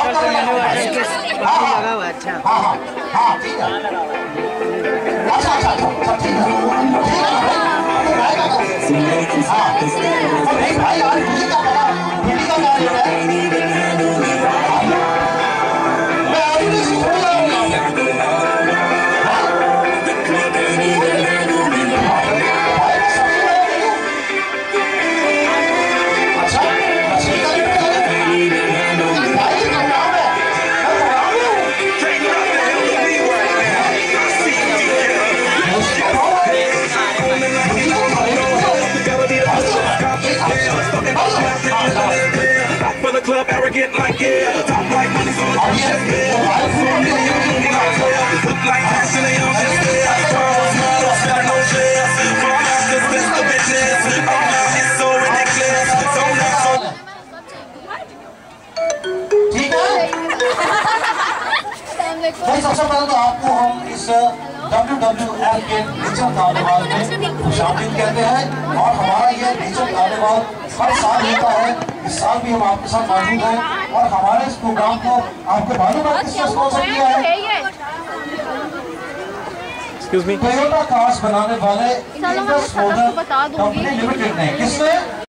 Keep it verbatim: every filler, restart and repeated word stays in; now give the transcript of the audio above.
लगा हुआ अच्छा हाँ हाँ हाँ ठीक है अच्छा अच्छा अच्छा ठीक है हाँ नहीं भाई यार मुझे क्या पता मुझे क्या पता मैं अभी भी सीख रहा हूँ club arrogant like yeah top like money so the chest bill look like cash and they on this bill cars models better no jail for us this is the business oh now it's so ridiculous so now so ठीक है भाई सबसे पहले तो आपको हम इस W W L के नेचर कार्निवाल में शामिल कहते हैं और हमारा ये नेचर कार्निवाल हर साल होता है। इस साल भी हम आपके साथ मौजूद हैं और हमारे इस प्रोग्राम को आपको मालूम है किसने स्पॉन्सर किया है? एक्सक्यूज मी टोयोटा कार्स बनाने वाले कंपनी लिमिटेड ने। किसने?